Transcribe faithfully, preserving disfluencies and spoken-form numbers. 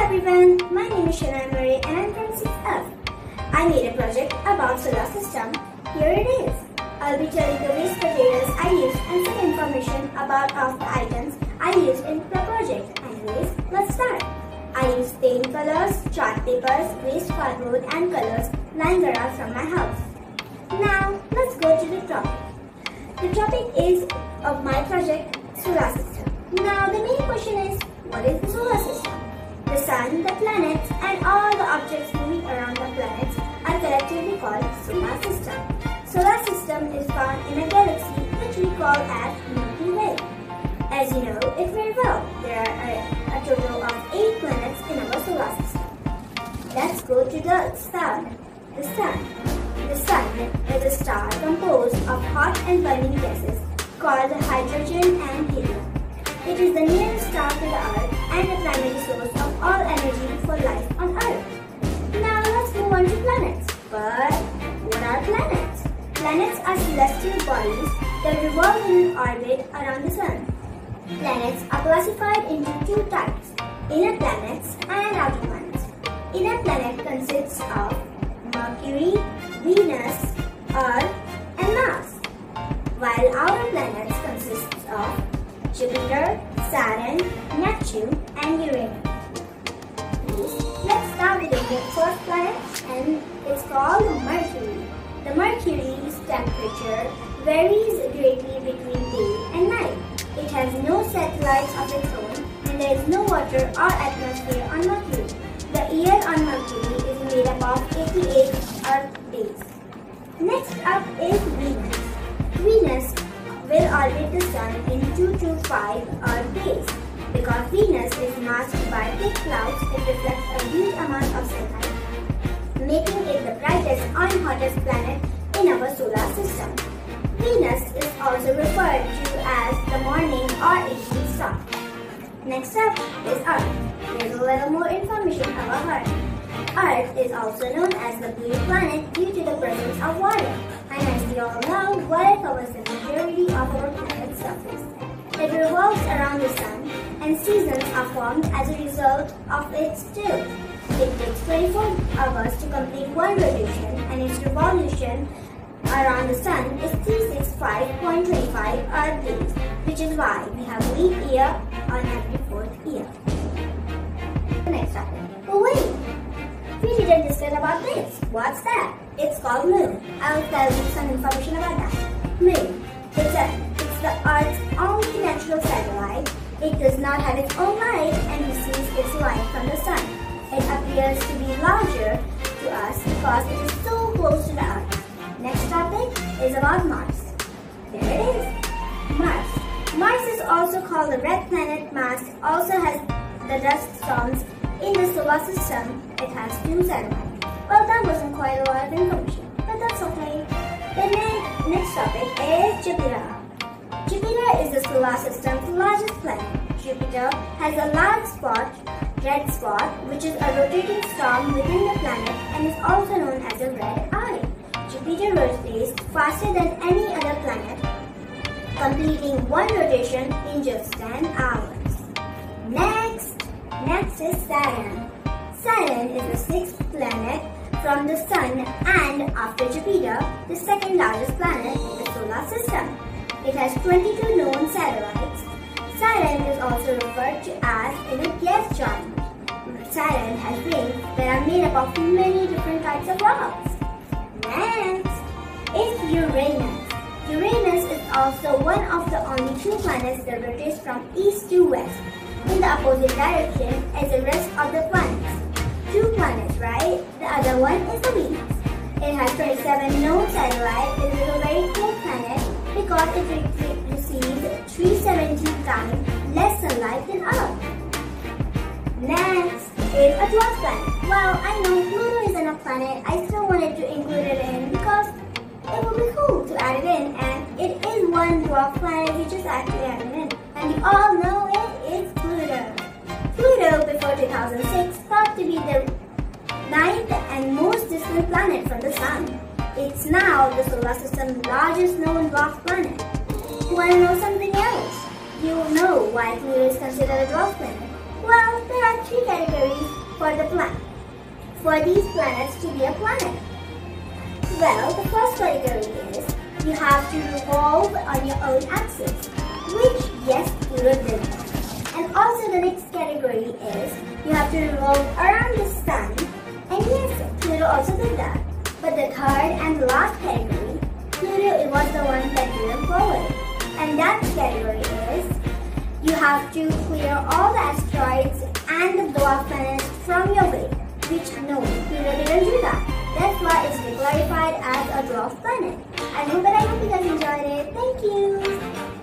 everyone, my name is Shana Marie and I'm from six F. I made a project about solar system. Here it is. I'll be telling the waste materials I used and some information about of the items I used in the project. Anyways, let's start. I used paint colors, chart papers, waste cardboard and colors lying around from my house. Now, let's go to the topic. The topic is of my project, solar system. Now, the main question is, what is the solar system? The sun, the planets and all the objects moving around the planets are collectively called solar system. Solar system is found in a galaxy which we call as Milky Way. As you know it very well, there are a, a total of eight planets in our solar system. Let's go to the star. The sun. The sun is a star composed of hot and burning gases called hydrogen and helium. It is the nearest star to the Earth and the primary source of all energy for life on Earth. Now let's move on to planets. But what are planets? Planets are celestial bodies that revolve in orbit around the Sun. Planets are classified into two types, inner planets and outer ones. Inner planet consists of Mercury, Venus, Earth and Mars, while outer planets consist of Jupiter, Saturn, Neptune and Uranus. Let's start with the first planet, and it's called Mercury. The Mercury's temperature varies greatly between day and night. It has no satellites of its own and there is no water or atmosphere on Mercury. The year on Mercury is made up of eighty-eight Earth days. Next up is Venus. Venus will orbit the Sun in two to five Earth days. Because Venus is masked by thick clouds, it reflects a huge amount of sunlight, making it the brightest and hottest planet in our solar system. Venus is also referred to as the morning or evening star. Next up is Earth. There's a little more information about Earth. Earth is also known as the blue planet due to the presence of water. And as we all know, water covers the majority of our planet's surface. It revolves around the Sun and seasons are formed as a result of its tilt. It takes twenty-four hours to complete one rotation and its revolution around the Sun is three hundred sixty-five point two five Earth days, which is why we have a leap year on every fourth year. The next topic. But wait, we didn't discuss about this. What's that? It's called Moon. I'll tell you some information about that. Moon. It's, a, it's the Earth's only natural satellite. It does not have its own light and receives its light from the Sun. It appears to be larger to us because it is so close to the Earth. Next topic is about Mars. There it is. Mars. Mars is also called the red planet. Mars also has the dust storms in the solar system. It has two satellites. Well, that wasn't quite a lot of information, but that's okay. The ne next topic is Jupiter. Jupiter is the solar system's largest planet. Jupiter has a large spot, red spot, which is a rotating storm within the planet and is also known as a red eye. Jupiter rotates faster than any other planet, completing one rotation in just ten hours. Next, next is Saturn. Saturn is the sixth planet from the Sun and, after Jupiter, the second largest planet in the solar system. It has twenty-two known satellites. Saturn is also referred to as in a gas giant. Saturn has rings that are made up of many different types of rocks. Next is Uranus. Uranus is also one of the only two planets that rotates from east to west in the opposite direction as the rest of the planets. Two planets, right? The other one is the Venus. It has twenty-seven known satellites. It is a very cool planet because it re receives three hundred seventy times less sunlight than Earth. Next is a dwarf planet. Well, I know Pluto isn't a planet. I still wanted to include it in because it would be cool to add it in, and it is one dwarf planet we just actually added in. And we all know it is Pluto. Pluto, before two thousand six, thought to be the ninth and most distant planet from the Sun. It's now the solar system's largest known dwarf planet. Want to know something else? You know why Pluto is considered a dwarf planet. Well, there are three categories for the planet, for these planets to be a planet? Well, the first category is you have to revolve on your own axis, which yes, Pluto did. And also the next category is you have to revolve around the sun, and yes, Pluto also did that. But the third and last category, Pluto, it was the one that didn't forward. And that category is you have to clear all the asteroids and the dwarf planets from your way, which no, Pluto didn't do that. That's why it's declared as a dwarf planet. I hope that I hope you guys enjoyed it. Thank you.